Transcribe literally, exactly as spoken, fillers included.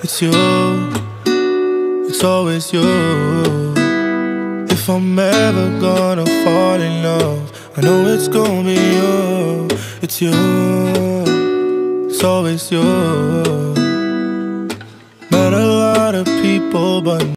It's you, it's always you. If I'm ever gonna fall in love, I know it's gonna be you. It's you, it's always you. Met a lot of people, but